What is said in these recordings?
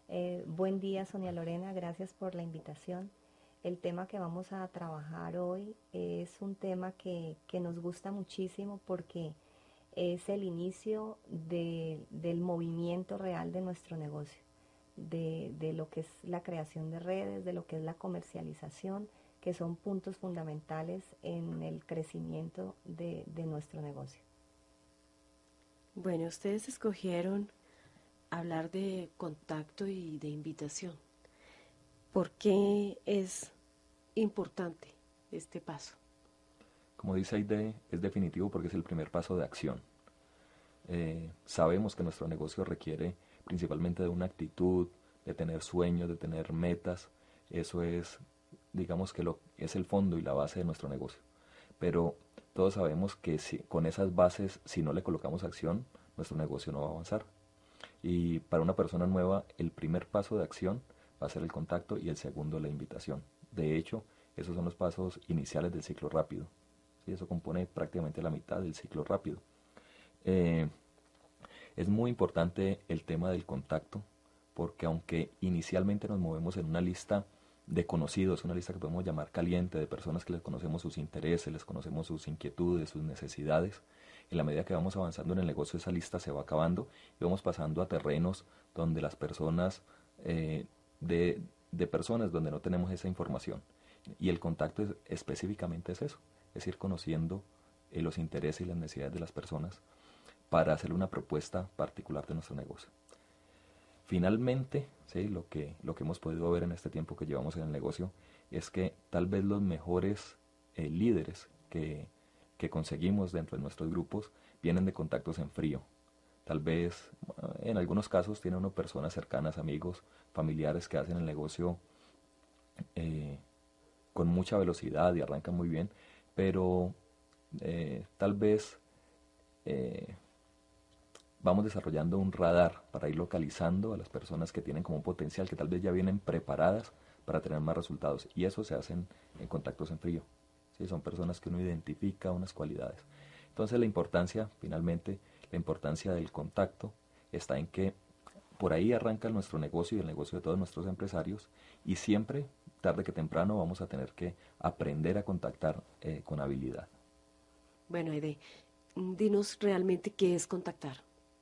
Buen día, Sonia Lorena, gracias por la invitación. El tema que vamos a trabajar hoy es un tema que nos gusta muchísimo porque es el inicio del movimiento real de nuestro negocio, de lo que es la creación de redes, de lo que es la comercialización, que son puntos fundamentales en el crecimiento de nuestro negocio. Bueno, ustedes escogieron hablar de contacto y de invitación. ¿Por qué es importante este paso? Como dice Aide, es definitivo porque es el primer paso de acción. Sabemos que nuestro negocio requiere principalmente de una actitud, de tener sueños, de tener metas. Eso es, digamos que es el fondo y la base de nuestro negocio. Pero todos sabemos que con esas bases, si no le colocamos acción, nuestro negocio no va a avanzar. Y para una persona nueva, el primer paso de acción va a ser el contacto y el segundo la invitación. De hecho, esos son los pasos iniciales del ciclo rápido. ¿Sí? Eso compone prácticamente la mitad del ciclo rápido. Eh, es muy importante el tema del contacto, porque aunque inicialmente nos movemos en una lista de conocidos, una lista que podemos llamar caliente, de personas que les conocemos sus intereses, les conocemos sus inquietudes, sus necesidades, en la medida que vamos avanzando en el negocio esa lista se va acabando y vamos pasando a terrenos donde las personas, de personas donde no tenemos esa información. Y el contacto específicamente es eso, es ir conociendo los intereses y las necesidades de las personas para hacer una propuesta particular de nuestro negocio. Finalmente, ¿sí? lo que hemos podido ver en este tiempo que llevamos en el negocio es que tal vez los mejores líderes que conseguimos dentro de nuestros grupos vienen de contactos en frío. Tal vez en algunos casos tiene uno personas cercanas, amigos, familiares que hacen el negocio eh, con mucha velocidad y arrancan muy bien, pero tal vez eh, vamos desarrollando un radar para ir localizando a las personas que tienen como un potencial, que tal vez ya vienen preparadas para tener más resultados. Y eso se hacen en contactos en frío. ¿Sí? Son personas que uno identifica unas cualidades. Entonces la importancia, finalmente, la importancia del contacto está en que por ahí arranca nuestro negocio y el negocio de todos nuestros empresarios y siempre, tarde que temprano, vamos a tener que aprender a contactar con habilidad. Bueno, Aide, dinos realmente qué es contactar.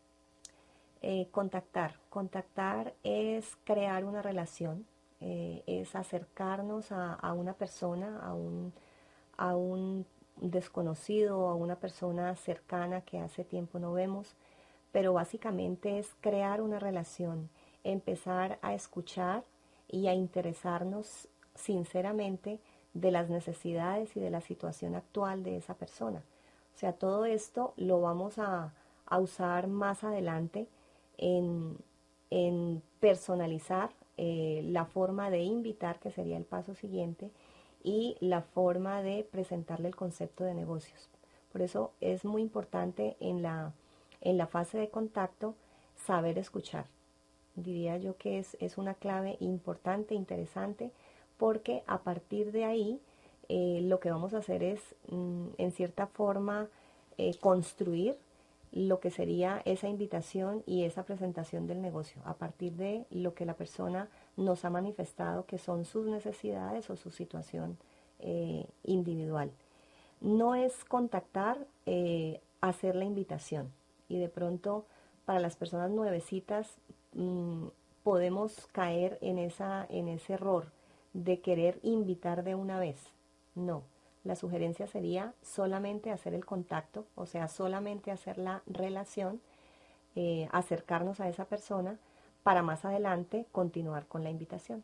Contactar es crear una relación, es acercarnos a una persona, a un desconocido, a una persona cercana que hace tiempo no vemos, pero básicamente es crear una relación, empezar a escuchar y a interesarnos sinceramente de las necesidades y de la situación actual de esa persona. O sea, todo esto lo vamos a usar más adelante en, en personalizar la forma de invitar, que sería el paso siguiente, y la forma de presentarle el concepto de negocios. Por eso es muy importante en la fase de contacto saber escuchar. Diría yo que es una clave importante, interesante, porque a partir de ahí lo que vamos a hacer es, en cierta forma, construir lo que sería esa invitación y esa presentación del negocio, a partir de lo que la persona nos ha manifestado que son sus necesidades o su situación individual. No es contactar, hacer la invitación. Y de pronto, para las personas nuevecitas, mmm, podemos caer en ese error de querer invitar de una vez. No, la sugerencia sería solamente hacer el contacto, o sea, solamente hacer la relación, acercarnos a esa persona para más adelante continuar con la invitación.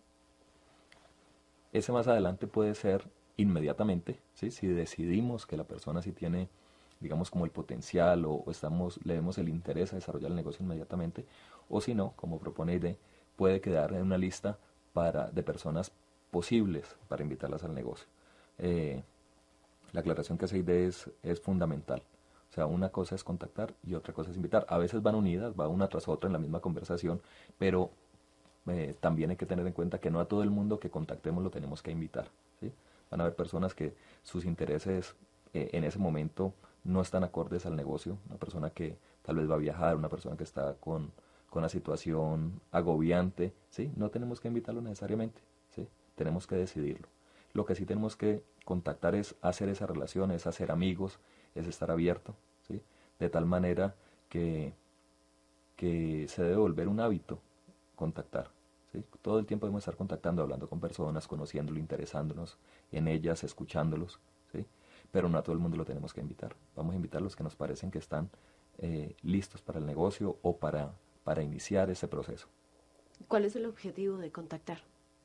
Ese más adelante puede ser inmediatamente, ¿sí? Si decidimos que la persona sí tiene, digamos, como el potencial le vemos el interés a desarrollar el negocio inmediatamente, o si no, como propone ID, puede quedar en una lista de personas posibles para invitarlas al negocio. Eh, la aclaración que hace ID es fundamental. O sea, una cosa es contactar y otra cosa es invitar. A veces van unidas, va una tras otra en la misma conversación, pero también hay que tener en cuenta que no a todo el mundo que contactemos lo tenemos que invitar. ¿Sí? Van a haber personas que sus intereses en ese momento no están acordes al negocio. Una persona que tal vez va a viajar, una persona que está con una situación agobiante, ¿sí? No tenemos que invitarlo necesariamente, ¿sí? Tenemos que decidirlo. Lo que sí tenemos que contactar es hacer esa relación, es hacer amigos, es estar abierto, ¿sí? De tal manera que, que se debe volver un hábito contactar, ¿sí? Todo el tiempo debemos estar contactando, hablando con personas, conociéndolo, interesándonos en ellas, escuchándolos, ¿sí? Pero no a todo el mundo lo tenemos que invitar. Vamos a invitar a los que nos parecen que están listos para el negocio o para iniciar ese proceso. ¿Cuál es el objetivo de contactar?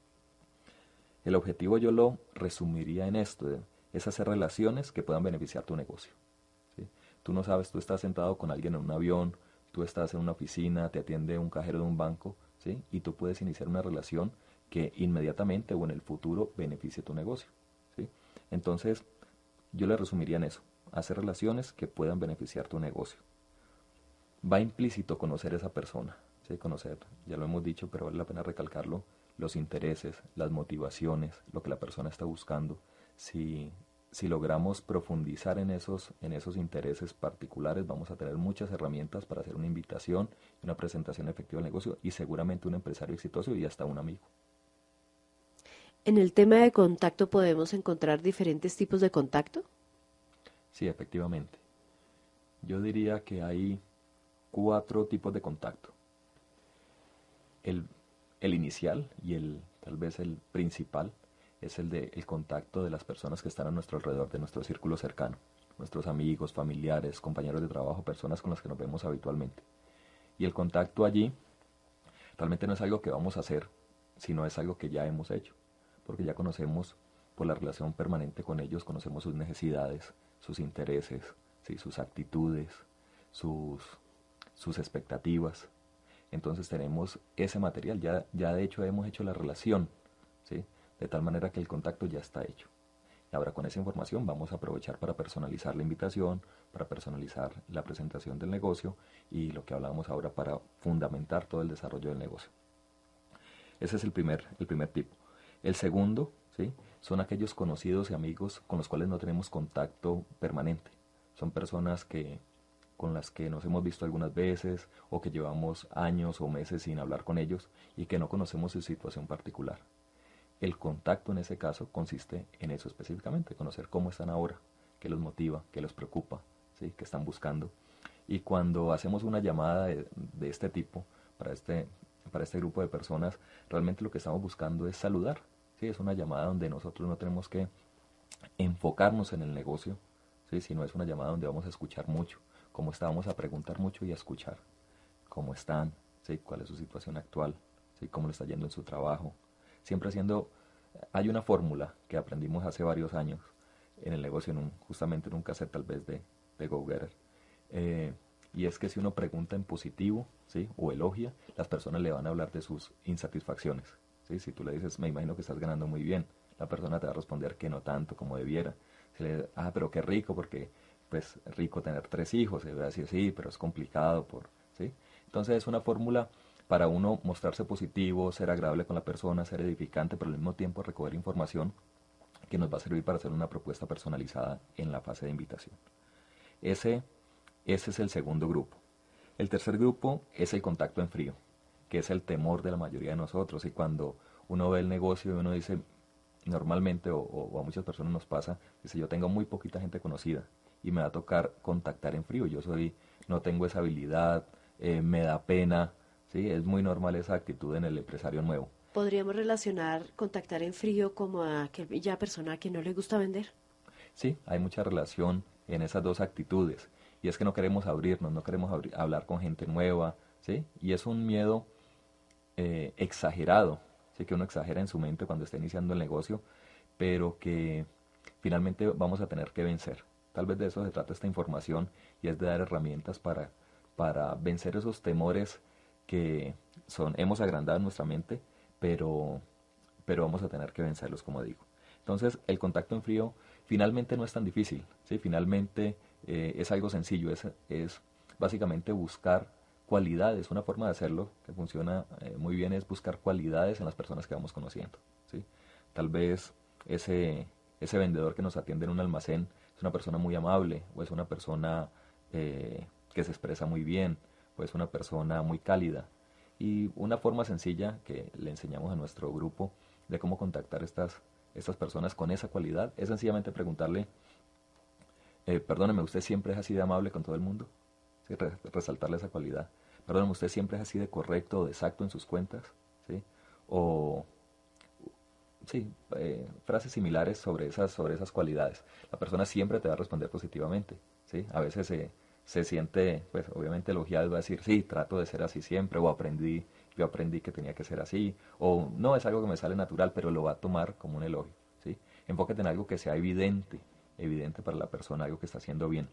El objetivo yo lo resumiría en esto, es hacer relaciones que puedan beneficiar tu negocio, ¿sí? Tú no sabes, tú estás sentado con alguien en un avión, tú estás en una oficina, te atiende un cajero de un banco, ¿sí? Y tú puedes iniciar una relación que inmediatamente o en el futuro beneficie tu negocio, ¿sí? Entonces, yo le resumiría en eso, hacer relaciones que puedan beneficiar tu negocio. Va implícito conocer a esa persona, ¿sí? Conocer, ya lo hemos dicho, pero vale la pena recalcarlo, los intereses, las motivaciones, lo que la persona está buscando. Si, si logramos profundizar en esos intereses particulares, vamos a tener muchas herramientas para hacer una invitación, una presentación efectiva del negocio y seguramente un empresario exitoso y hasta un amigo. En el tema de contacto podemos encontrar diferentes tipos de contacto. Sí, efectivamente. Yo diría que hay 4 tipos de contacto. El, el inicial y tal vez el principal es el contacto de las personas que están a nuestro alrededor, de nuestro círculo cercano, nuestros amigos, familiares, compañeros de trabajo, personas con las que nos vemos habitualmente. Y el contacto allí realmente no es algo que vamos a hacer, sino es algo que ya hemos hecho, porque ya conocemos por la relación permanente con ellos, conocemos sus necesidades, sus intereses, ¿sí? Sus actitudes, sus, sus expectativas. Entonces tenemos ese material, ya de hecho hemos hecho la relación, ¿sí? De tal manera que el contacto ya está hecho. Y ahora con esa información vamos a aprovechar para personalizar la invitación, para personalizar la presentación del negocio y lo que hablábamos ahora para fundamentar todo el desarrollo del negocio. Ese es el primer tipo. El segundo, ¿sí? Son aquellos conocidos y amigos con los cuales no tenemos contacto permanente. Son personas con las que nos hemos visto algunas veces o que llevamos años o meses sin hablar con ellos y que no conocemos su situación particular. El contacto en ese caso consiste en eso específicamente, conocer cómo están ahora, qué los motiva, qué los preocupa, ¿sí? Qué están buscando. Y cuando hacemos una llamada de este tipo para este grupo de personas, realmente lo que estamos buscando es saludar, ¿sí? Es una llamada donde nosotros no tenemos que enfocarnos en el negocio, ¿sí? Sino es una llamada donde vamos a escuchar mucho, cómo está, vamos a preguntar mucho y a escuchar cómo están, ¿sí? Cuál es su situación actual, ¿sí? Cómo le está yendo en su trabajo. Siempre haciendo, hay una fórmula que aprendimos hace varios años en el negocio, justamente en un cassette tal vez de Go Getter. Y es que si uno pregunta en positivo, ¿sí? O elogia, las personas le van a hablar de sus insatisfacciones, ¿sí? Si tú le dices, me imagino que estás ganando muy bien, la persona te va a responder que no tanto como debiera. Pero qué rico, porque pues rico tener 3 hijos, se va a decir, sí, pero es complicado, ¿sí? Entonces es una fórmula para uno mostrarse positivo, ser agradable con la persona, ser edificante, pero al mismo tiempo recoger información que nos va a servir para hacer una propuesta personalizada en la fase de invitación. Ese es el segundo grupo. El tercer grupo es el contacto en frío, que es el temor de la mayoría de nosotros. Y cuando uno ve el negocio y uno dice, normalmente, o a muchas personas nos pasa, dice, yo tengo muy poquita gente conocida y me va a tocar contactar en frío. No tengo esa habilidad, me da pena, ¿sí? Es muy normal esa actitud en el empresario nuevo. ¿Podríamos relacionar contactar en frío como a aquella persona que no le gusta vender? Sí, hay mucha relación en esas dos actitudes. Y es que no queremos abrirnos, no queremos hablar con gente nueva, ¿sí? Y es un miedo exagerado, ¿sí? Que uno exagera en su mente cuando está iniciando el negocio, pero que finalmente vamos a tener que vencer. Tal vez de eso se trata esta información y es de dar herramientas para vencer esos temores que hemos agrandado en nuestra mente, pero, pero vamos a tener que vencerlos, como digo. Entonces, el contacto en frío finalmente no es tan difícil, ¿sí? Finalmente es algo sencillo, es básicamente buscar cualidades. Una forma de hacerlo que funciona muy bien es buscar cualidades en las personas que vamos conociendo, ¿sí? Tal vez ese vendedor que nos atiende en un almacén es una persona muy amable, o es una persona que se expresa muy bien, o es una persona muy cálida, Y una forma sencilla que le enseñamos a nuestro grupo de cómo contactar estas personas con esa cualidad es sencillamente preguntarle, perdóneme, ¿usted siempre es así de amable con todo el mundo? Sí, resaltarle esa cualidad. Perdóneme, ¿usted siempre es así de correcto o de exacto en sus cuentas? ¿Sí? O, sí, frases similares sobre esas cualidades. La persona siempre te va a responder positivamente, ¿sí? A veces se siente, pues obviamente elogiado y va a decir, sí, trato de ser así siempre, o yo aprendí que tenía que ser así, o no, es algo que me sale natural, pero lo va a tomar como un elogio, ¿sí? Enfócate en algo que sea evidente para la persona, algo que está haciendo bien.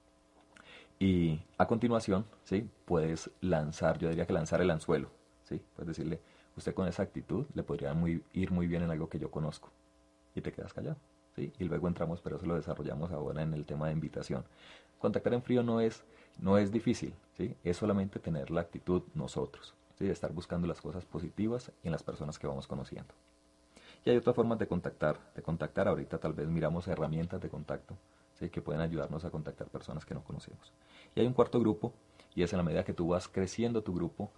Y a continuación, ¿sí? Puedes lanzar, yo diría que lanzar el anzuelo, ¿sí? Puedes decirle, usted con esa actitud le podría ir muy bien en algo que yo conozco. Y te quedas callado, ¿sí? Y luego entramos, pero eso lo desarrollamos ahora en el tema de invitación. Contactar en frío no es difícil, ¿sí? Es solamente tener la actitud nosotros, ¿sí? De estar buscando las cosas positivas en las personas que vamos conociendo. Y hay otras formas de contactar. Ahorita tal vez miramos herramientas de contacto, ¿sí? Que pueden ayudarnos a contactar personas que no conocemos. Y hay un cuarto grupo, y es en la medida que tú vas creciendo tu grupo,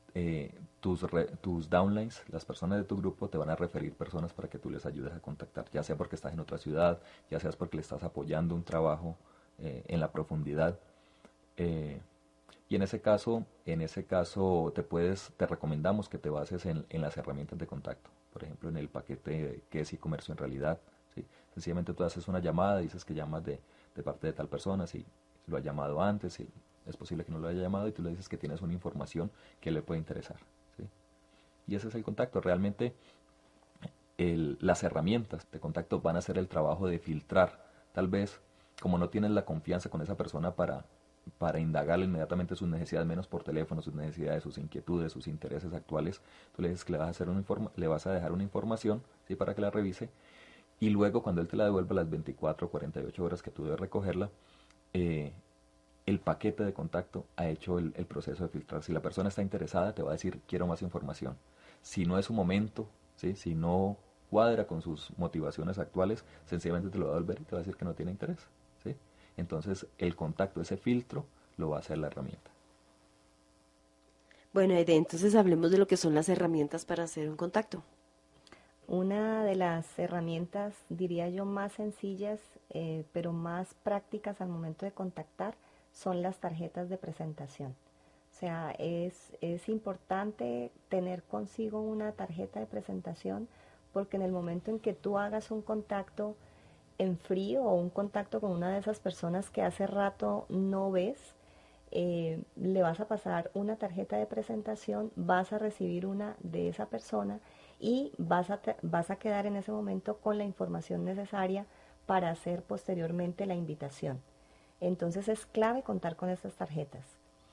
tus downlines, las personas de tu grupo, te van a referir personas para que tú les ayudes a contactar, ya sea porque estás en otra ciudad, ya sea porque le estás apoyando un trabajo en la profundidad. eh, y en ese caso te recomendamos que te bases en las herramientas de contacto. Por ejemplo, en el paquete que es e-comercio en realidad. ¿Sí? Sencillamente tú haces una llamada, dices que llamas de parte de tal persona, si lo ha llamado antes, si es posible que no lo haya llamado, y tú le dices que tienes una información que le puede interesar. ¿Sí? Y ese es el contacto. Realmente las herramientas de contacto van a hacer el trabajo de filtrar. Tal vez, como no tienes la confianza con esa persona para indagarle inmediatamente sus necesidades, menos por teléfono, sus necesidades, sus inquietudes, sus intereses actuales, tú le dices que le vas a dejar una información, ¿sí? Para que la revise, y luego cuando él te la devuelva las 24 o 48 horas que tú debes recogerla, eh, el paquete de contacto ha hecho el proceso de filtrar. Si la persona está interesada, te va a decir, quiero más información. Si no es su momento, ¿sí? Si no cuadra con sus motivaciones actuales, sencillamente te lo va a devolver y te va a decir que no tiene interés. ¿Sí? Entonces, el contacto, ese filtro, lo va a hacer la herramienta. Bueno, Aide, entonces hablemos de lo que son las herramientas para hacer un contacto. Una de las herramientas, diría yo, más sencillas, pero más prácticas al momento de contactar, son las tarjetas de presentación. O sea, es importante tener consigo una tarjeta de presentación porque en el momento en que tú hagas un contacto en frío o un contacto con una de esas personas que hace rato no ves, le vas a pasar una tarjeta de presentación, vas a recibir una de esa persona y vas a quedar en ese momento con la información necesaria para hacer posteriormente la invitación. Entonces es clave contar con estas tarjetas.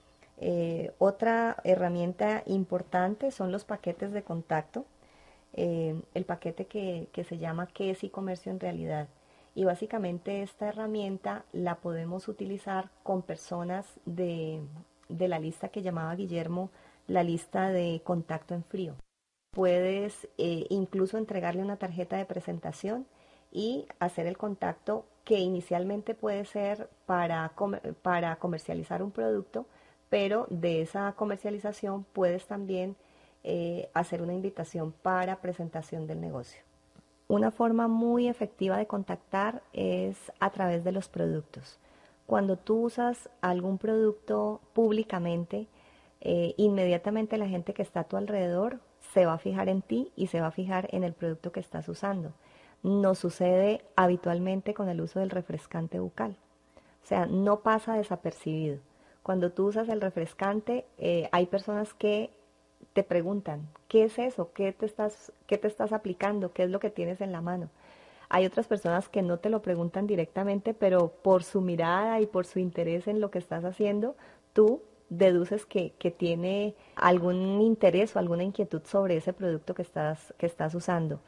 Otra herramienta importante son los paquetes de contacto. El paquete que se llama ¿Qué es e-comercio en realidad? Y básicamente esta herramienta la podemos utilizar con personas de la lista que llamaba Guillermo, la lista de contacto en frío. Puedes incluso entregarle una tarjeta de presentación y hacer el contacto que inicialmente puede ser para comercializar un producto, pero de esa comercialización puedes también hacer una invitación para presentación del negocio. Una forma muy efectiva de contactar es a través de los productos. Cuando tú usas algún producto públicamente, inmediatamente la gente que está a tu alrededor se va a fijar en ti y se va a fijar en el producto que estás usando. Nos sucede habitualmente con el uso del refrescante bucal. O sea, no pasa desapercibido. Cuando tú usas el refrescante, hay personas que te preguntan, ¿qué es eso? Qué te estás aplicando? ¿Qué es lo que tienes en la mano? Hay otras personas que no te lo preguntan directamente, pero por su mirada y por su interés en lo que estás haciendo, tú deduces que tiene algún interés o alguna inquietud sobre ese producto que estás usando.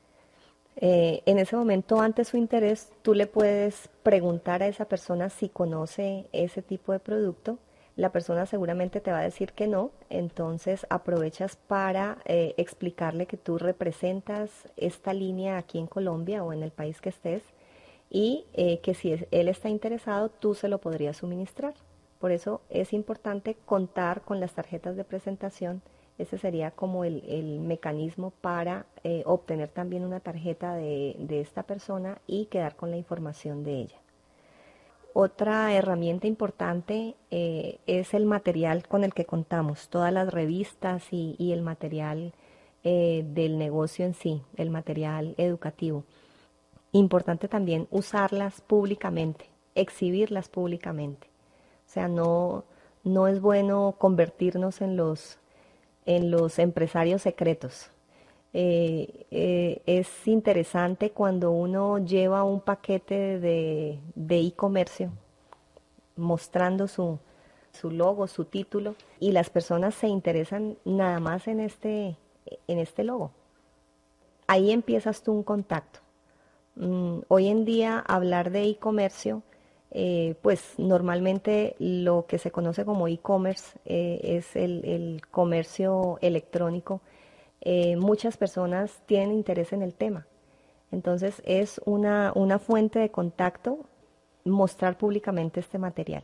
En ese momento, ante su interés, tú le puedes preguntar a esa persona si conoce ese tipo de producto. La persona seguramente te va a decir que no, entonces aprovechas para explicarle que tú representas esta línea aquí en Colombia o en el país que estés y que si él está interesado, tú se lo podrías suministrar. Por eso es importante contar con las tarjetas de presentación Ese sería como el mecanismo para obtener también una tarjeta de esta persona y quedar con la información de ella. Otra herramienta importante es el material con el que contamos, todas las revistas y el material del negocio en sí, el material educativo. Importante también usarlas públicamente, exhibirlas públicamente. O sea, no es bueno convertirnos en los empresarios secretos. Es interesante cuando uno lleva un paquete de e-comercio mostrando su logo, su título, y las personas se interesan nada más en este logo. Ahí empiezas tú un contacto. Hoy en día hablar de e-comercio, pues normalmente lo que se conoce como e-commerce es el comercio electrónico. Muchas personas tienen interés en el tema. Entonces es una fuente de contacto mostrar públicamente este material.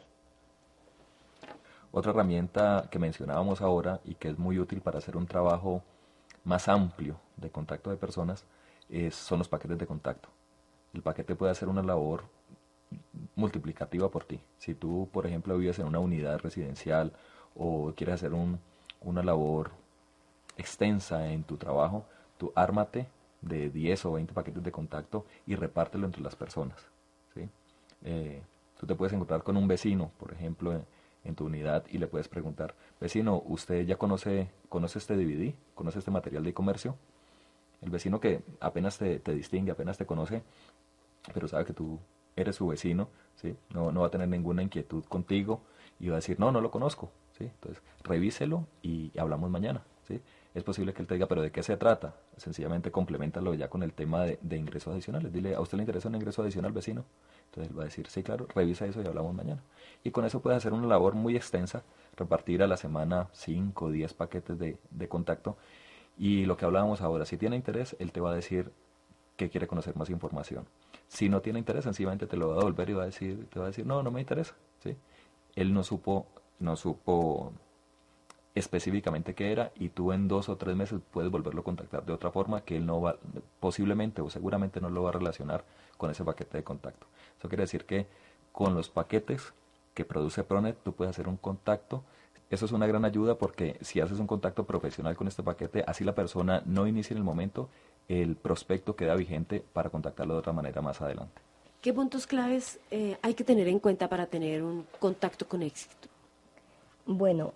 Otra herramienta que mencionábamos ahora y que es muy útil para hacer un trabajo más amplio de contacto de personas son los paquetes de contacto. El paquete puede hacer una labor multiplicativa por ti. Si tú, por ejemplo, vives en una unidad residencial o quieres hacer una labor extensa en tu trabajo, tú ármate de 10 o 20 paquetes de contacto y repártelo entre las personas. ¿Sí? Tú te puedes encontrar con un vecino, por ejemplo, en tu unidad y le puedes preguntar, vecino, ¿usted ya conoce este DVD? ¿Conoce este material de comercio? El vecino que apenas te distingue, apenas te conoce, pero sabe que tú eres su vecino, ¿sí? No va a tener ninguna inquietud contigo y va a decir, no lo conozco, ¿sí? Entonces, revíselo y hablamos mañana, ¿sí? Es posible que él te diga, pero ¿de qué se trata? Sencillamente complementalo ya con el tema de ingresos adicionales. Dile, ¿a usted le interesa un ingreso adicional, vecino? Entonces él va a decir, sí, claro, revisa eso y hablamos mañana. Y con eso puedes hacer una labor muy extensa, repartir a la semana 5 o 10 paquetes de contacto. Y lo que hablábamos ahora, si tiene interés, él te va a decir que quiere conocer más información. Si no tiene interés, sencillamente te lo va a devolver y te va a decir, no me interesa, ¿sí? Él no supo específicamente qué era y tú en 2 o 3 meses puedes volverlo a contactar de otra forma que él no va, posiblemente o seguramente no lo va a relacionar con ese paquete de contacto. Eso quiere decir que con los paquetes que produce Pronet tú puedes hacer un contacto. Eso es una gran ayuda porque si haces un contacto profesional con este paquete, así la persona no inicia en el momento, el prospecto queda vigente para contactarlo de otra manera más adelante. ¿Qué puntos claves hay que tener en cuenta para tener un contacto con éxito? Bueno,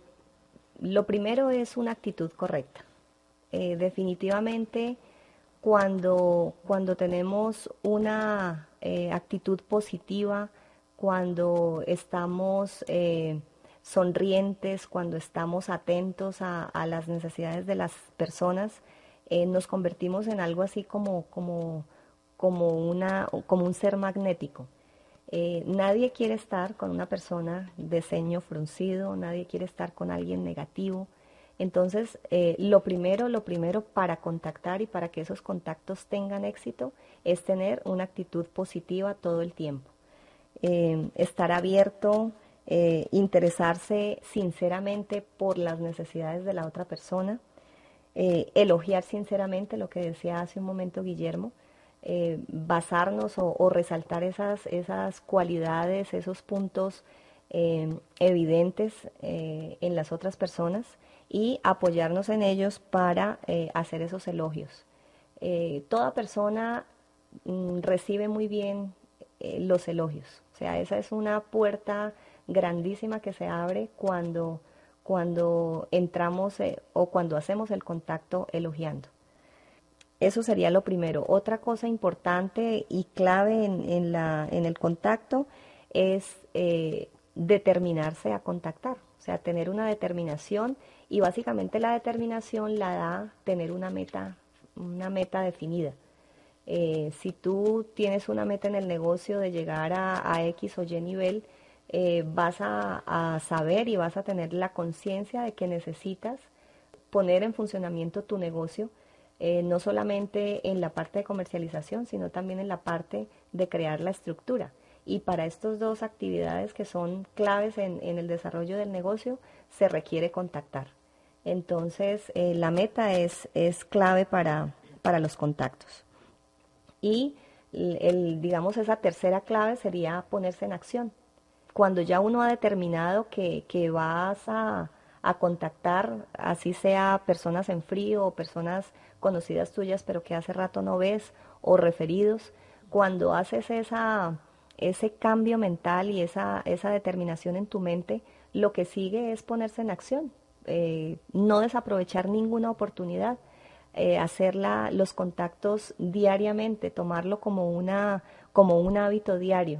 lo primero es una actitud correcta. Definitivamente, cuando tenemos una actitud positiva, cuando estamos sonrientes, cuando estamos atentos a las necesidades de las personas, nos convertimos en algo así como un ser magnético. Nadie quiere estar con una persona de ceño fruncido, nadie quiere estar con alguien negativo. Entonces, lo primero para contactar y para que esos contactos tengan éxito es tener una actitud positiva todo el tiempo. Estar abierto, interesarse sinceramente por las necesidades de la otra persona, elogiar sinceramente lo que decía hace un momento Guillermo, basarnos o resaltar esas cualidades, esos puntos evidentes en las otras personas y apoyarnos en ellos para hacer esos elogios. Toda persona recibe muy bien los elogios. O sea, esa es una puerta grandísima que se abre cuando entramos o cuando hacemos el contacto elogiando. Eso sería lo primero. Otra cosa importante y clave en el contacto es determinarse a contactar, o sea, tener una determinación y básicamente la determinación la da tener una meta definida. Si tú tienes una meta en el negocio de llegar a X o Y nivel, vas a saber y vas a tener la conciencia de que necesitas poner en funcionamiento tu negocio, no solamente en la parte de comercialización, sino también en la parte de crear la estructura. Y para estas dos actividades que son claves en el desarrollo del negocio, se requiere contactar. Entonces, la meta es clave para los contactos. Y digamos, esa tercera clave sería ponerse en acción. Cuando ya uno ha determinado que vas a contactar, así sea personas en frío o personas conocidas tuyas, pero que hace rato no ves, o referidos, cuando haces ese cambio mental y esa determinación en tu mente, lo que sigue es ponerse en acción, no desaprovechar ninguna oportunidad, los contactos diariamente, tomarlo como un hábito diario.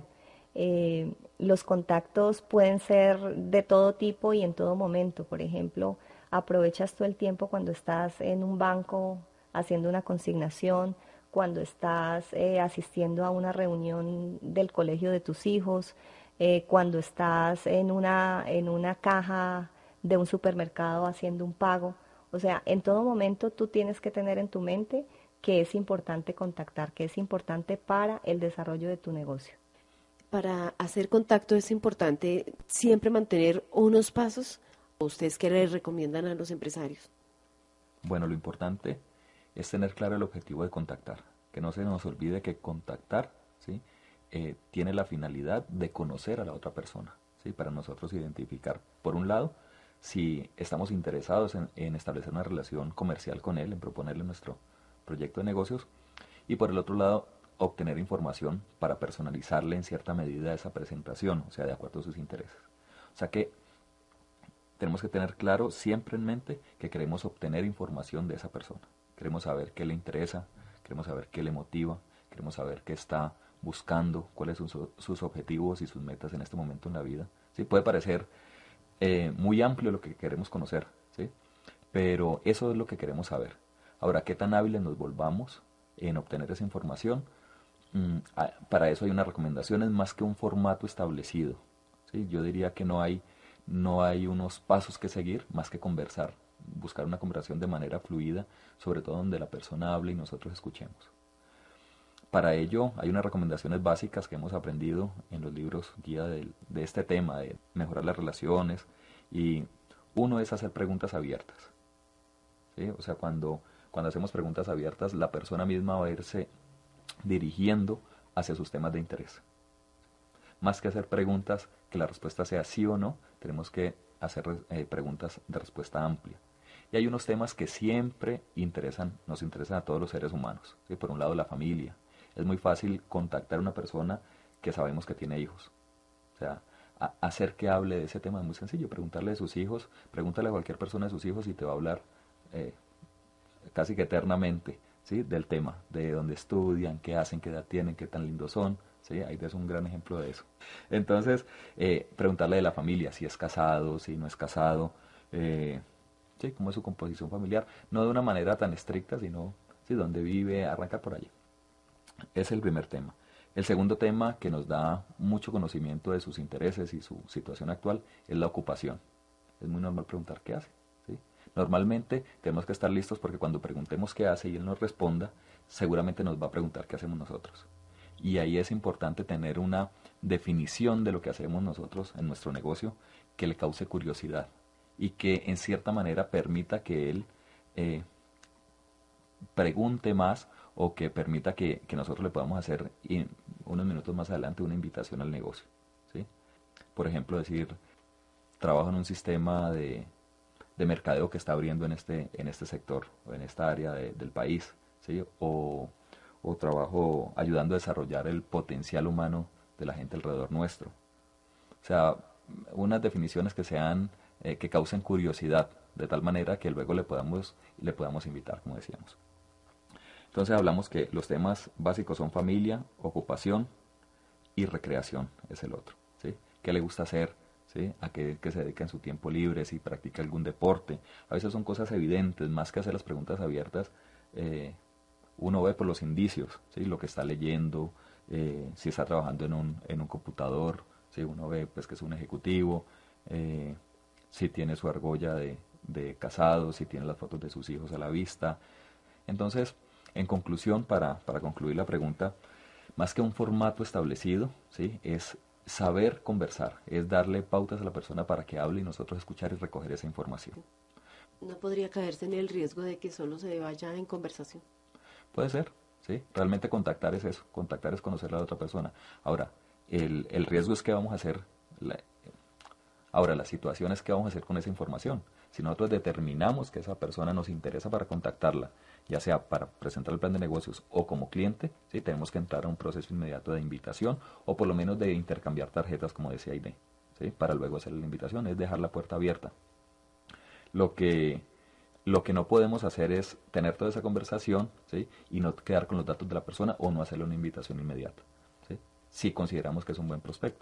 Los contactos pueden ser de todo tipo y en todo momento. Por ejemplo, aprovechas todo el tiempo cuando estás en un banco haciendo una consignación, cuando estás asistiendo a una reunión del colegio de tus hijos, cuando estás en una caja de un supermercado haciendo un pago. O sea, en todo momento tú tienes que tener en tu mente que es importante contactar, que es importante para el desarrollo de tu negocio. Para hacer contacto es importante siempre mantener unos pasos. ¿Ustedes qué les recomiendan a los empresarios? Bueno, lo importante es tener claro el objetivo de contactar. Que no se nos olvide que contactar, ¿sí? Tiene la finalidad de conocer a la otra persona, ¿sí? Para nosotros identificar, por un lado, si estamos interesados en establecer una relación comercial con él, en proponerle nuestro proyecto de negocios, y por el otro lado, obtener información para personalizarle en cierta medida esa presentación, o sea, de acuerdo a sus intereses. O sea que tenemos que tener claro siempre en mente que queremos obtener información de esa persona. Queremos saber qué le interesa, queremos saber qué le motiva, queremos saber qué está buscando, cuáles son sus objetivos y sus metas en este momento en la vida. ¿Sí? Puede parecer muy amplio lo que queremos conocer, ¿sí? Pero eso es lo que queremos saber. Ahora, ¿qué tan hábiles nos volvamos en obtener esa información? Para eso hay unas recomendaciones más que un formato establecido, ¿sí? Yo diría que no hay unos pasos que seguir más que conversar, buscar una conversación de manera fluida, sobre todo donde la persona hable y nosotros escuchemos. Para ello hay unas recomendaciones básicas que hemos aprendido en los libros guía de este tema, de mejorar las relaciones, y uno es hacer preguntas abiertas, ¿sí? O sea, cuando hacemos preguntas abiertas, la persona misma va a irse dirigiendo hacia sus temas de interés. Más que hacer preguntas que la respuesta sea sí o no, tenemos que hacer preguntas de respuesta amplia. Y hay unos temas que siempre nos interesan a todos los seres humanos, ¿sí? Por un lado, la familia. Es muy fácil contactar a una persona que sabemos que tiene hijos. O sea, hacer que hable de ese tema es muy sencillo. Preguntarle de sus hijos, pregúntale a cualquier persona de sus hijos y te va a hablar eh, casi que eternamente, ¿sí? Del tema, de dónde estudian, qué hacen, qué edad tienen, qué tan lindos son. ¿Sí? Ahí es un gran ejemplo de eso. Entonces, preguntarle de la familia, si es casado, si no es casado, ¿sí? Cómo es su composición familiar. No de una manera tan estricta, sino ¿sí? Dónde vive, arrancar por allí. Es el primer tema. El segundo tema que nos da mucho conocimiento de sus intereses y su situación actual es la ocupación. Es muy normal preguntar qué hace. ¿Sí? Normalmente tenemos que estar listos porque cuando preguntemos qué hace y él nos responda, seguramente nos va a preguntar qué hacemos nosotros. Y ahí es importante tener una definición de lo que hacemos nosotros en nuestro negocio que le cause curiosidad y que en cierta manera permita que él pregunte más o que permita que nosotros le podamos hacer unos minutos más adelante una invitación al negocio, ¿sí? Por ejemplo, decir, trabajo en un sistema de mercadeo que está abriendo en este sector o en esta área del país, ¿sí? O trabajo ayudando a desarrollar el potencial humano de la gente alrededor nuestro. O sea, unas definiciones que sean, que causen curiosidad, de tal manera que luego le podamos invitar, como decíamos. Entonces hablamos que los temas básicos son familia, ocupación y recreación, es el otro, ¿sí? ¿Qué le gusta hacer? ¿Sí? A qué se dedica en su tiempo libre, si practica algún deporte. A veces son cosas evidentes, más que hacer las preguntas abiertas, uno ve por los indicios, ¿sí? Lo que está leyendo, si está trabajando en un computador, ¿sí? Uno ve pues, que es un ejecutivo, si tiene su argolla de casado, si tiene las fotos de sus hijos a la vista. Entonces, en conclusión, para concluir la pregunta, más que un formato establecido, ¿sí? Es saber conversar, es darle pautas a la persona para que hable y nosotros escuchar y recoger esa información. No podría caerse en el riesgo de que solo se vaya en conversación. Puede ser, ¿sí? Realmente contactar es eso, contactar es conocer a la otra persona. Ahora, el riesgo es qué vamos a hacer, la- ahora la situación es qué vamos a hacer con esa información. Si nosotros determinamos que esa persona nos interesa para contactarla, ya sea para presentar el plan de negocios o como cliente, ¿sí? Tenemos que entrar a un proceso inmediato de invitación o por lo menos de intercambiar tarjetas, como decía Aide, ¿sí? Para luego hacer la invitación, es dejar la puerta abierta. Lo que, lo que no podemos hacer es tener toda esa conversación, ¿sí? Y no quedar con los datos de la persona o no hacerle una invitación inmediata, ¿sí? Si consideramos que es un buen prospecto.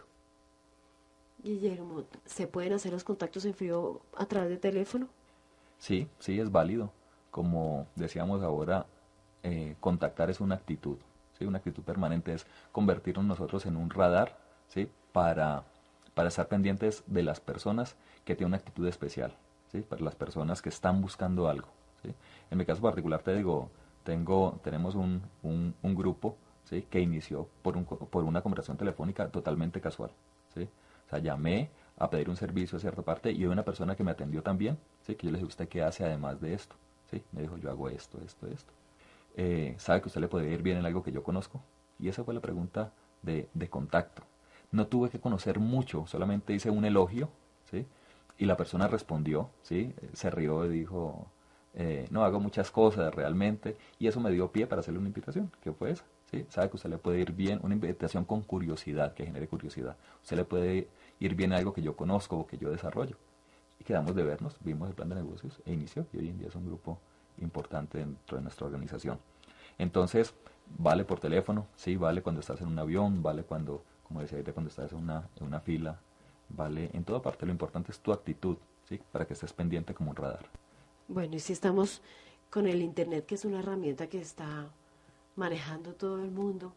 Guillermo, ¿se pueden hacer los contactos en frío a través de teléfono? Sí, sí, es válido. Como decíamos ahora, contactar es una actitud, ¿sí? Una actitud permanente es convertirnos nosotros en un radar, ¿sí? Para estar pendientes de las personas que tienen una actitud especial, ¿sí? Para las personas que están buscando algo, ¿sí? En mi caso particular te digo, tenemos un grupo, ¿sí? Que inició por una conversación telefónica totalmente casual, ¿sí? O sea, llamé a pedir un servicio a cierta parte y hubo una persona que me atendió también, ¿sí? Que yo le dije, ¿usted qué hace además de esto? ¿Sí? Me dijo, yo hago esto, esto, esto. ¿Sabe que usted le puede ir bien en algo que yo conozco? Y esa fue la pregunta de contacto. No tuve que conocer mucho, solamente hice un elogio, ¿sí? Y la persona respondió, ¿sí? Se rió y dijo, no, hago muchas cosas realmente, y eso me dio pie para hacerle una invitación, que fue esa, ¿sí? Sabe que usted le puede ir bien, una invitación con curiosidad, que genere curiosidad. Usted le puede ir bien a algo que yo conozco o que yo desarrollo. Y quedamos de vernos, vimos el plan de negocios e inició, y hoy en día es un grupo importante dentro de nuestra organización. Entonces, vale por teléfono, sí, vale cuando estás en un avión, vale cuando, como decía ahorita, cuando estás en una fila, vale en toda parte. Lo importante es tu actitud, sí, para que estés pendiente como un radar. Bueno, y si estamos con el Internet, que es una herramienta que está manejando todo el mundo,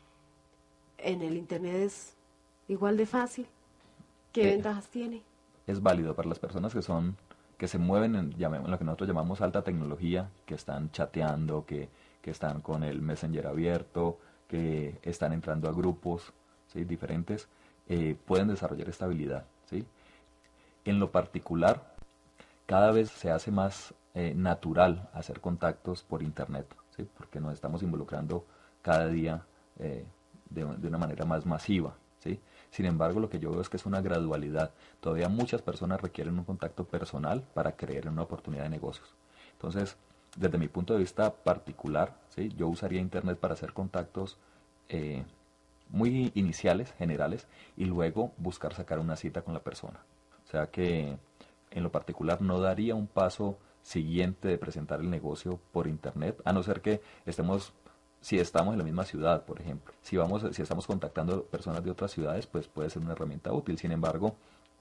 en el Internet es igual de fácil. ¿Qué Eh, ventajas tiene? es válido para las personas que se mueven en lo que nosotros llamamos alta tecnología, que están chateando, que están con el Messenger abierto, que están entrando a grupos, ¿sí? Diferentes, pueden desarrollar esta habilidad, ¿sí? En lo particular, cada vez se hace más natural hacer contactos por internet, ¿sí? Porque nos estamos involucrando cada día eh, de una manera más masiva, ¿sí? Sin embargo, lo que yo veo es que es una gradualidad. Todavía muchas personas requieren un contacto personal para creer en una oportunidad de negocios. Entonces, desde mi punto de vista particular, ¿sí? Yo usaría internet para hacer contactos eh, muy iniciales, generales, y luego buscar sacar una cita con la persona. O sea que en lo particular no daría un paso siguiente de presentar el negocio por internet, a no ser que estemos, si estamos en la misma ciudad, por ejemplo. Si estamos contactando personas de otras ciudades, pues puede ser una herramienta útil. Sin embargo,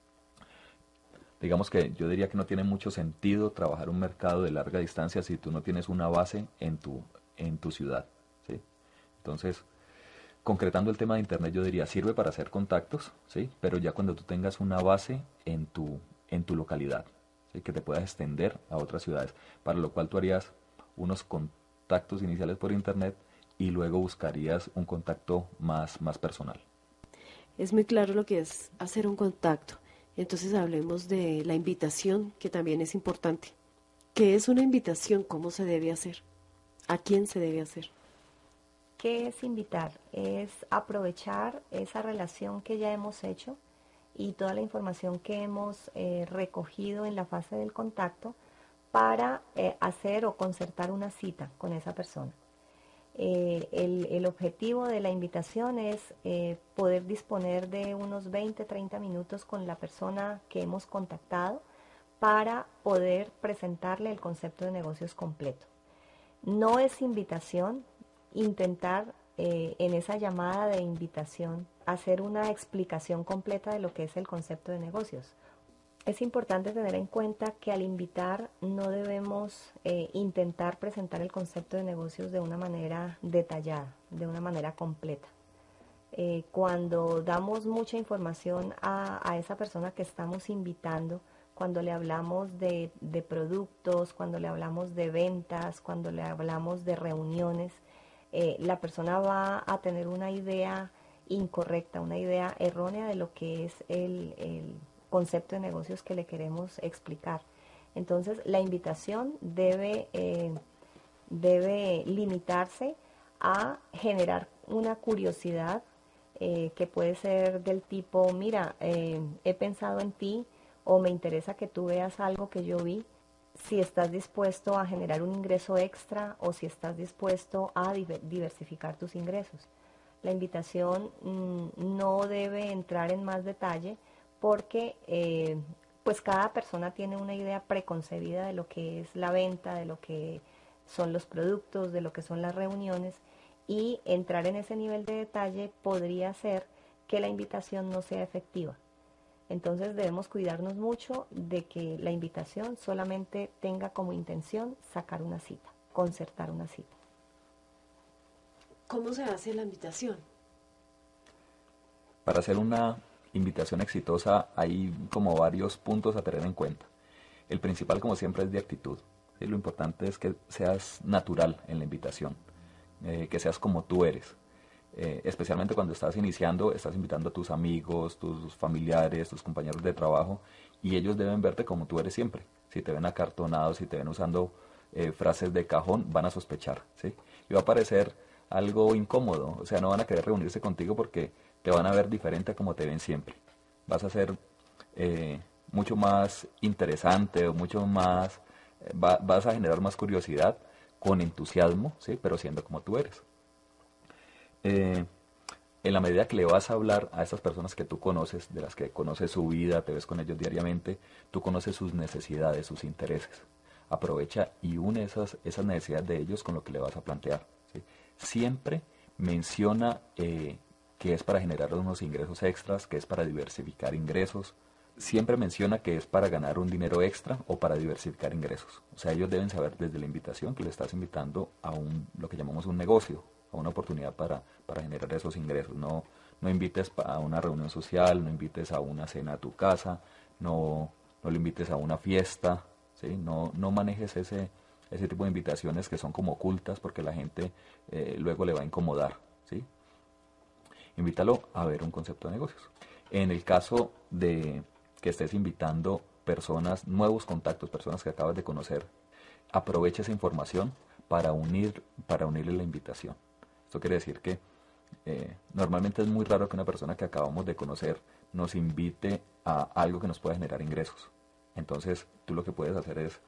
digamos que yo diría que no tiene mucho sentido trabajar un mercado de larga distancia si tú no tienes una base en tu ciudad, ¿sí? Entonces, concretando el tema de internet, yo diría, sirve para hacer contactos, ¿sí? Pero ya cuando tú tengas una base en tu localidad, ¿sí? Que te puedas extender a otras ciudades, para lo cual tú harías unos contactos iniciales por internet y luego buscarías un contacto más personal. Es muy claro lo que es hacer un contacto. Entonces hablemos de la invitación, que también es importante. ¿Qué es una invitación? ¿Cómo se debe hacer? ¿A quién se debe hacer? ¿Qué es invitar? Es aprovechar esa relación que ya hemos hecho y toda la información que hemos recogido en la fase del contacto para hacer o concertar una cita con esa persona. El objetivo de la invitación es poder disponer de unos 20, 30 minutos con la persona que hemos contactado para poder presentarle el concepto de negocios completo. No es invitación intentar en esa llamada de invitación hacer una explicación completa de lo que es el concepto de negocios. Es importante tener en cuenta que al invitar no debemos intentar presentar el concepto de negocios de una manera detallada, de una manera completa. Cuando damos mucha información a esa persona que estamos invitando, cuando le hablamos de productos, cuando le hablamos de ventas, cuando le hablamos de reuniones, la persona va a tener una idea incorrecta, una idea errónea de lo que es el concepto de negocios que le queremos explicar. Entonces, la invitación debe limitarse a generar una curiosidad que puede ser del tipo, mira, he pensado en ti o me interesa que tú veas algo que yo vi, si estás dispuesto a generar un ingreso extra o si estás dispuesto a diversificar tus ingresos. La invitación no debe entrar en más detalle porque pues cada persona tiene una idea preconcebida de lo que es la venta, de lo que son los productos, de lo que son las reuniones, y entrar en ese nivel de detalle podría hacer que la invitación no sea efectiva. Entonces debemos cuidarnos mucho de que la invitación solamente tenga como intención sacar una cita, concertar una cita. ¿Cómo se hace la invitación? Para hacer una invitación exitosa hay como varios puntos a tener en cuenta. El principal, como siempre, es de actitud. ¿Sí? Lo importante es que seas natural en la invitación, que seas como tú eres. Especialmente cuando estás iniciando, estás invitando a tus amigos, tus familiares, tus compañeros de trabajo, y ellos deben verte como tú eres siempre. Si te ven acartonado, si te ven usando frases de cajón, van a sospechar, ¿sí? Y va a parecer algo incómodo, o sea, no van a querer reunirse contigo porque te van a ver diferente a como te ven siempre. Vas a ser mucho más interesante o mucho más, vas a generar más curiosidad con entusiasmo, ¿sí? Pero siendo como tú eres. Eh, en la medida que le vas a hablar a estas personas que tú conoces, de las que conoces su vida, te ves con ellos diariamente, tú conoces sus necesidades, sus intereses. Aprovecha y une esas necesidades de ellos con lo que le vas a plantear, ¿sí? Siempre menciona que es para generar unos ingresos extras, que es para diversificar ingresos. Siempre menciona que es para ganar un dinero extra o para diversificar ingresos. O sea, ellos deben saber desde la invitación que le estás invitando a lo que llamamos un negocio, a una oportunidad para generar esos ingresos. No invites a una reunión social, no invites a una cena a tu casa, no lo invites a una fiesta, ¿sí? No manejes ese tipo de invitaciones que son como ocultas porque la gente luego le va a incomodar, ¿sí? Invítalo a ver un concepto de negocios. En el caso de que estés invitando personas, nuevos contactos, personas que acabas de conocer, aprovecha esa información para unirle la invitación. Esto quiere decir que normalmente es muy raro que una persona que acabamos de conocer nos invite a algo que nos pueda generar ingresos. Entonces, tú lo que puedes hacer es,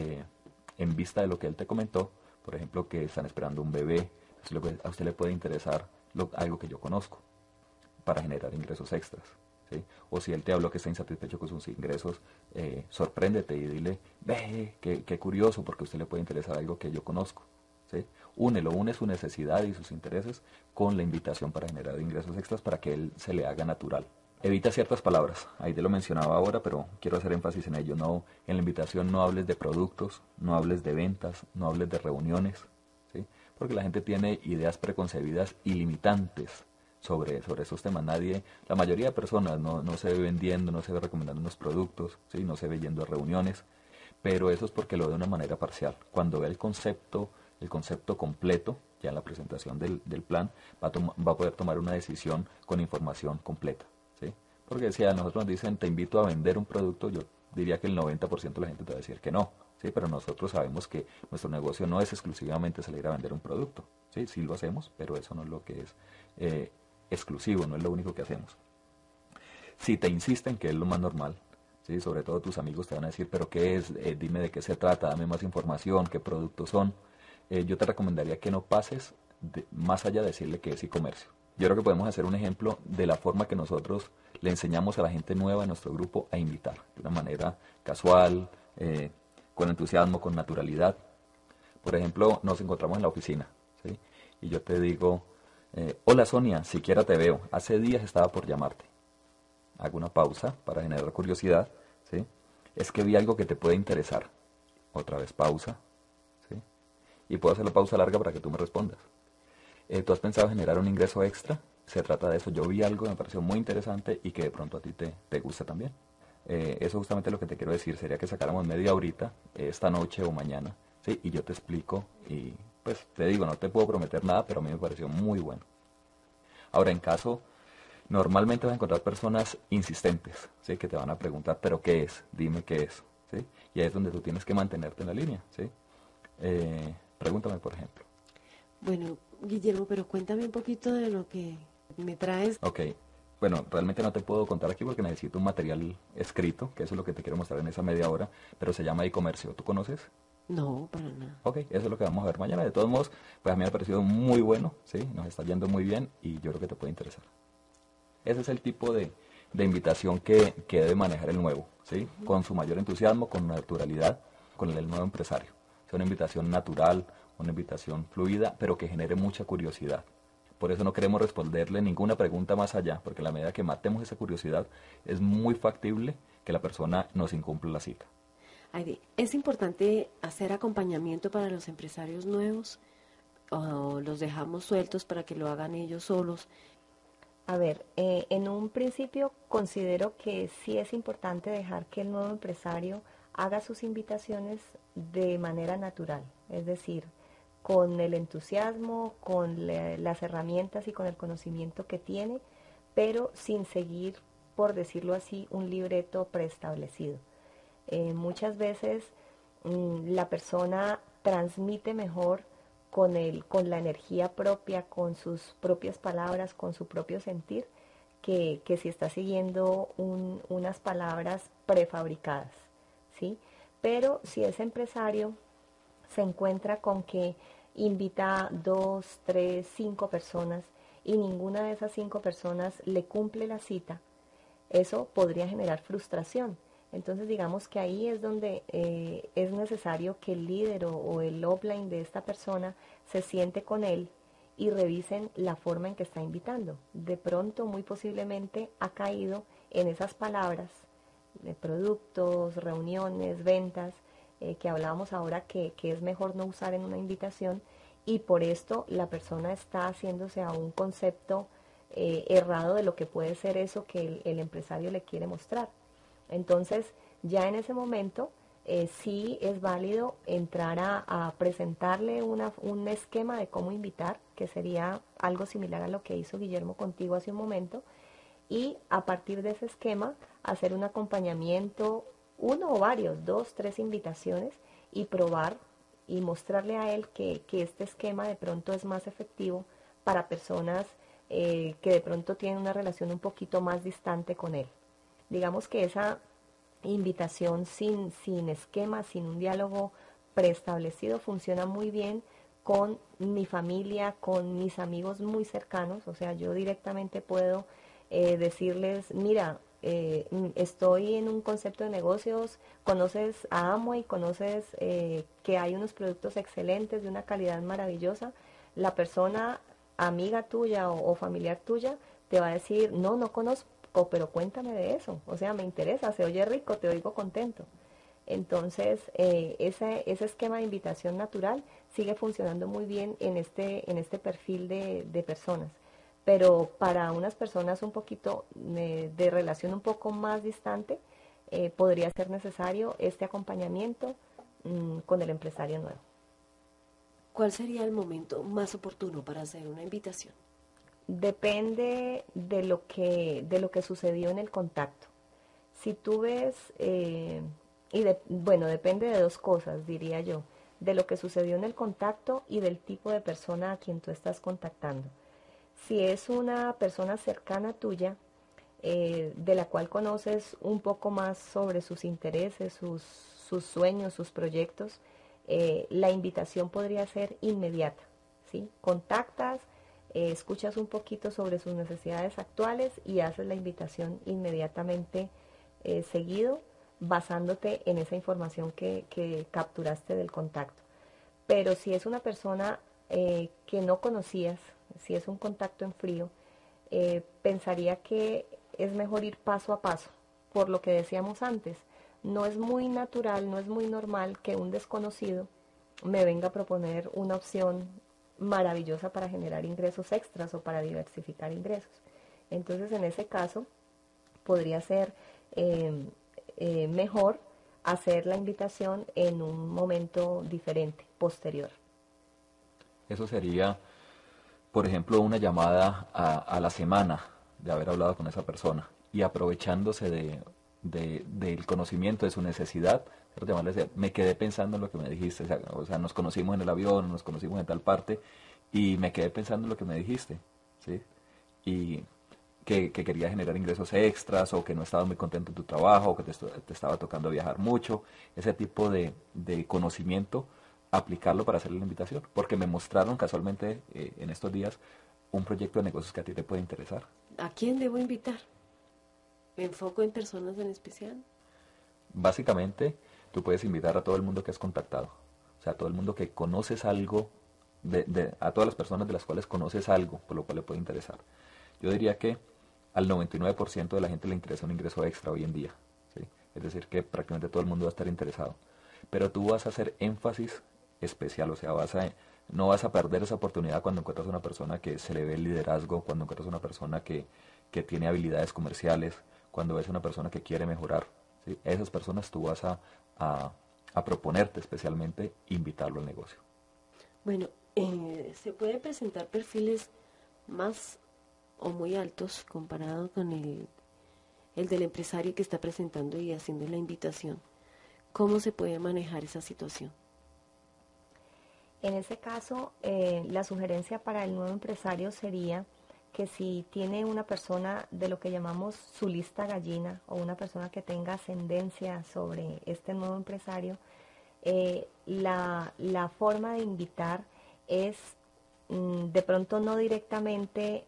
en vista de lo que él te comentó, por ejemplo, que están esperando un bebé, a usted le puede interesar algo que yo conozco para generar ingresos extras, ¿sí? O si él te habló que está insatisfecho con sus ingresos, sorpréndete y dile, ve, qué curioso, porque a usted le puede interesar algo que yo conozco, ¿sí? Une su necesidad y sus intereses con la invitación para generar ingresos extras para que él se le haga natural. Evita ciertas palabras, ahí te lo mencionaba ahora, pero quiero hacer énfasis en ello. No, en la invitación no hables de productos, no hables de ventas, no hables de reuniones, ¿sí? Porque la gente tiene ideas preconcebidas y limitantes sobre esos temas. La mayoría de personas no se ve vendiendo, no se ve recomendando unos productos, ¿sí? No se ve yendo a reuniones, pero eso es porque lo ve de una manera parcial. Cuando ve el concepto completo, ya en la presentación del plan, va a poder tomar una decisión con información completa, ¿sí? Porque si a nosotros nos dicen, te invito a vender un producto, yo diría que el 90% de la gente te va a decir que no, ¿sí? Pero nosotros sabemos que nuestro negocio no es exclusivamente salir a vender un producto, ¿sí? Sí lo hacemos, pero eso no es lo que es exclusivo, no es lo único que hacemos. Si te insisten, que es lo más normal, ¿sí? Sobre todo tus amigos te van a decir, pero ¿qué es? Dime de qué se trata, dame más información, qué productos son. Yo te recomendaría que no pases más allá de decirle que es e-comercio. Yo creo que podemos hacer un ejemplo de la forma que nosotros le enseñamos a la gente nueva en nuestro grupo a invitar, de una manera casual, con entusiasmo, con naturalidad. Por ejemplo, nos encontramos en la oficina, ¿sí? Y yo te digo, hola Sonia, siquiera te veo, hace días estaba por llamarte. Hago una pausa para generar curiosidad, ¿sí? Es que vi algo que te puede interesar. Otra vez pausa, ¿sí? Y puedo hacer la pausa larga para que tú me respondas. ¿Tú has pensado generar un ingreso extra? Se trata de eso. Yo vi algo que me pareció muy interesante y que de pronto a ti te gusta también. Eso justamente lo que te quiero decir. Sería que sacáramos media horita, esta noche o mañana, ¿sí? Y yo te explico y pues te digo, no te puedo prometer nada, pero a mí me pareció muy bueno. Ahora, normalmente vas a encontrar personas insistentes, ¿sí? Que te van a preguntar, ¿pero qué es? Dime qué es, ¿sí? Y ahí es donde tú tienes que mantenerte en la línea, ¿sí? Pregúntame, por ejemplo. Bueno, Guillermo, pero cuéntame un poquito de lo que me traes. Ok, bueno, realmente no te puedo contar aquí porque necesito un material escrito, que eso es lo que te quiero mostrar en esa media hora, pero se llama e-comercio. ¿Tú conoces? No, para nada. Ok, eso es lo que vamos a ver mañana. De todos modos, pues a mí me ha parecido muy bueno, ¿sí? Nos está yendo muy bien y yo creo que te puede interesar. Ese es el tipo de invitación que debe manejar el nuevo, ¿sí? Con su mayor entusiasmo, con naturalidad, con el nuevo empresario. Es una invitación natural, una invitación fluida, pero que genere mucha curiosidad. Por eso no queremos responderle ninguna pregunta más allá, porque a la medida que matemos esa curiosidad, es muy factible que la persona nos incumpla la cita. Heidi, ¿es importante hacer acompañamiento para los empresarios nuevos o los dejamos sueltos para que lo hagan ellos solos? A ver, en un principio considero que sí es importante dejar que el nuevo empresario haga sus invitaciones de manera natural, es decir, con el entusiasmo, con las herramientas y con el conocimiento que tiene, pero sin seguir, por decirlo así, un libreto preestablecido. Muchas veces la persona transmite mejor con la energía propia, con sus propias palabras, con su propio sentir, que si está siguiendo unas palabras prefabricadas, ¿sí? Pero si ese empresario se encuentra con que invita 2, 3, 5 personas y ninguna de esas 5 personas le cumple la cita, eso podría generar frustración. Entonces digamos que ahí es donde es necesario que el líder o el offline de esta persona se siente con él y revisen la forma en que está invitando. De pronto, muy posiblemente, ha caído en esas palabras de productos, reuniones, ventas, que hablábamos ahora que es mejor no usar en una invitación, y por esto la persona está haciéndose a un concepto errado de lo que puede ser eso que el empresario le quiere mostrar. Entonces, ya en ese momento, sí es válido entrar a presentarle un esquema de cómo invitar, que sería algo similar a lo que hizo Guillermo contigo hace un momento, y a partir de ese esquema hacer un acompañamiento, uno o varios, 2, 3 invitaciones, y probar y mostrarle a él que este esquema de pronto es más efectivo para personas que de pronto tienen una relación un poquito más distante con él. Digamos que esa invitación sin esquema, sin un diálogo preestablecido, funciona muy bien con mi familia, con mis amigos muy cercanos. O sea, yo directamente puedo decirles, mira, estoy en un concepto de negocios, conoces a Amway, conoces que hay unos productos excelentes de una calidad maravillosa. La persona amiga tuya o familiar tuya te va a decir, no, no conozco, pero cuéntame de eso, o sea, me interesa, se oye rico, te oigo contento. Entonces, ese esquema de invitación natural sigue funcionando muy bien en este perfil de personas. Pero para unas personas un poquito de relación un poco más distante, podría ser necesario este acompañamiento con el empresario nuevo. ¿Cuál sería el momento más oportuno para hacer una invitación? Depende de lo que sucedió en el contacto. Si tú ves, bueno, depende de dos cosas, diría yo, de lo que sucedió en el contacto y del tipo de persona a quien tú estás contactando. Si es una persona cercana tuya, de la cual conoces un poco más sobre sus intereses, sus sueños, sus proyectos, la invitación podría ser inmediata, ¿sí? Contactas, escuchas un poquito sobre sus necesidades actuales y haces la invitación inmediatamente seguido, basándote en esa información que capturaste del contacto. Pero si es una persona que no conocías, si es un contacto en frío, pensaría que es mejor ir paso a paso, por lo que decíamos antes. No es muy natural, no es muy normal que un desconocido me venga a proponer una opción maravillosa para generar ingresos extras o para diversificar ingresos. Entonces, en ese caso, podría ser mejor hacer la invitación en un momento diferente, posterior. Eso sería, por ejemplo, una llamada a la semana de haber hablado con esa persona y aprovechándose del conocimiento de su necesidad, Llamarle decía, me quedé pensando en lo que me dijiste, o sea, nos conocimos en el avión, nos conocimos en tal parte, y me quedé pensando en lo que me dijiste, ¿sí? Y que quería generar ingresos extras, o que no estabas muy contento en tu trabajo, o que te estaba tocando viajar mucho, ese tipo de conocimiento, aplicarlo para hacerle la invitación, porque me mostraron casualmente en estos días un proyecto de negocios que a ti te puede interesar. ¿A quién debo invitar? ¿Me enfoco en personas en especial? Básicamente, tú puedes invitar a todo el mundo que has contactado, o sea, a todo el mundo que conoces algo, a todas las personas de las cuales conoces algo, por lo cual le puede interesar. Yo diría que al 99% de la gente le interesa un ingreso extra hoy en día, ¿sí? Es decir, que prácticamente todo el mundo va a estar interesado. Pero tú vas a hacer énfasis especial, o sea, no vas a perder esa oportunidad cuando encuentras una persona que se le ve el liderazgo, cuando encuentras una persona que tiene habilidades comerciales, cuando ves una persona que quiere mejorar, ¿sí? Esas personas tú vas a, a proponerte especialmente invitarlo al negocio. Bueno, se pueden presentar perfiles más o muy altos comparado con el del empresario que está presentando y haciendo la invitación. ¿Cómo se puede manejar esa situación? En ese caso, la sugerencia para el nuevo empresario sería que si tiene una persona de lo que llamamos su lista gallina o una persona que tenga ascendencia sobre este nuevo empresario, la forma de invitar es de pronto no directamente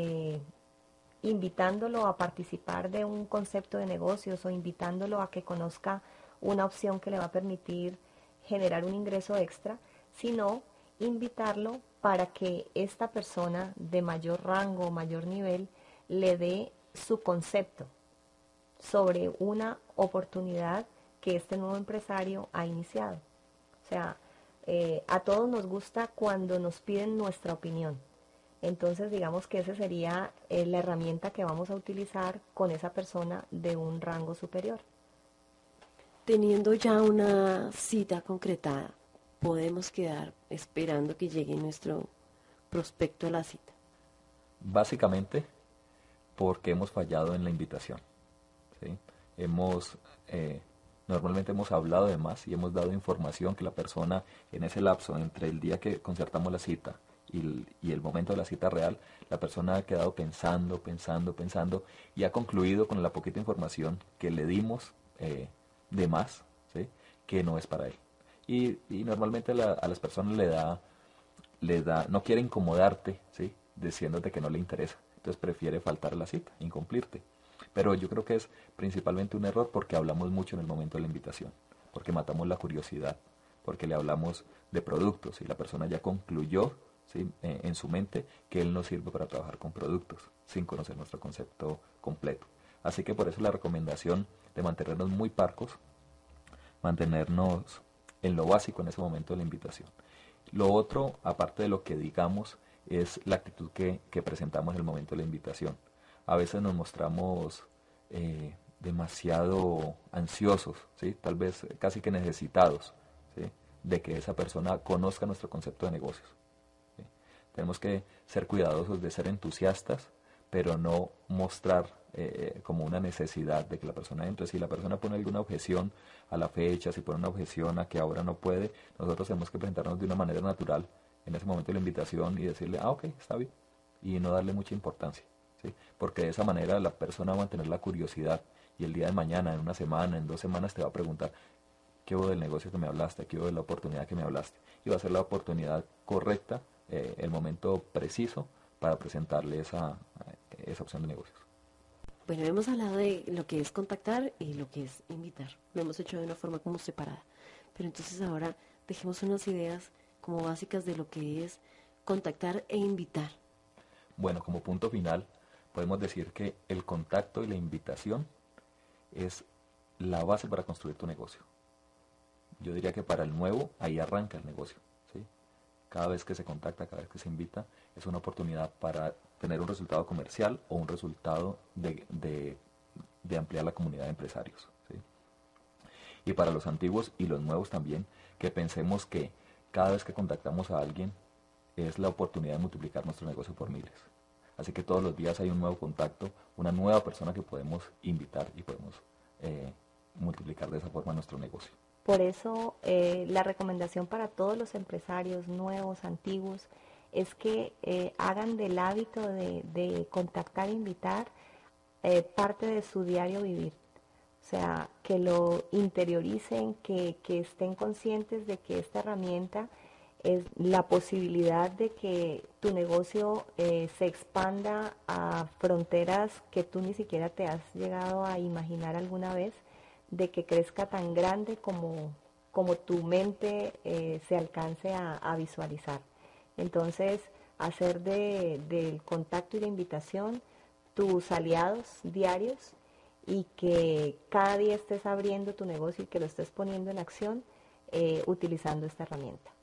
invitándolo a participar de un concepto de negocios o invitándolo a que conozca una opción que le va a permitir generar un ingreso extra, sino invitarlo para que esta persona de mayor rango o mayor nivel le dé su concepto sobre una oportunidad que este nuevo empresario ha iniciado. O sea, a todos nos gusta cuando nos piden nuestra opinión. Entonces, digamos que esa sería la herramienta que vamos a utilizar con esa persona de un rango superior. Teniendo ya una cita concretada, podemos quedar esperando que llegue nuestro prospecto a la cita. Básicamente porque hemos fallado en la invitación, ¿sí? Hemos, eh, Normalmente hemos hablado de más y hemos dado información que la persona en ese lapso entre el día que concertamos la cita y el momento de la cita real, la persona ha quedado pensando, pensando, pensando y ha concluido con la poquita información que le dimos de más, ¿sí? Que no es para él. Y normalmente a las personas no quiere incomodarte, ¿sí? Diciéndote que no le interesa. Entonces prefiere faltar a la cita, incumplirte. Pero yo creo que es principalmente un error porque hablamos mucho en el momento de la invitación, porque matamos la curiosidad, porque le hablamos de productos y la persona ya concluyó, ¿sí? En su mente que él no sirve para trabajar con productos sin conocer nuestro concepto completo. Así que por eso la recomendación de mantenernos muy parcos, mantenernos en lo básico en ese momento de la invitación. Lo otro, aparte de lo que digamos, es la actitud que presentamos en el momento de la invitación. A veces nos mostramos demasiado ansiosos, ¿sí? Tal vez casi que necesitados, ¿sí? De que esa persona conozca nuestro concepto de negocios, ¿sí? Tenemos que ser cuidadosos de ser entusiastas, pero no mostrar como una necesidad de que la persona entre. Si la persona pone alguna objeción a la fecha, si pone una objeción a que ahora no puede, nosotros tenemos que presentarnos de una manera natural en ese momento de la invitación y decirle, ah, ok, está bien, y no darle mucha importancia, ¿sí? Porque de esa manera la persona va a mantener la curiosidad y el día de mañana, en una semana, en 2 semanas, te va a preguntar, ¿qué hubo del negocio que me hablaste? ¿Qué hubo de la oportunidad que me hablaste? Y va a ser la oportunidad correcta, el momento preciso para presentarle esa opción de negocios. Bueno, hemos hablado de lo que es contactar y lo que es invitar. Lo hemos hecho de una forma como separada. Pero entonces ahora dejemos unas ideas como básicas de lo que es contactar e invitar. Bueno, como punto final, podemos decir que el contacto y la invitación es la base para construir tu negocio. Yo diría que para el nuevo, ahí arranca el negocio, ¿sí? Cada vez que se contacta, cada vez que se invita, es una oportunidad para tener un resultado comercial o un resultado de ampliar la comunidad de empresarios, ¿sí? Y para los antiguos y los nuevos también, que pensemos que cada vez que contactamos a alguien es la oportunidad de multiplicar nuestro negocio por miles. Así que todos los días hay un nuevo contacto, una nueva persona que podemos invitar y podemos multiplicar de esa forma nuestro negocio. Por eso la recomendación para todos los empresarios nuevos, antiguos, es que hagan del hábito de contactar e invitar parte de su diario vivir. O sea, que lo interioricen, que estén conscientes de que esta herramienta es la posibilidad de que tu negocio se expanda a fronteras que tú ni siquiera te has llegado a imaginar alguna vez, de que crezca tan grande como tu mente se alcance a visualizar. Entonces, hacer del contacto y de invitación tus aliados diarios y que cada día estés abriendo tu negocio y que lo estés poniendo en acción utilizando esta herramienta.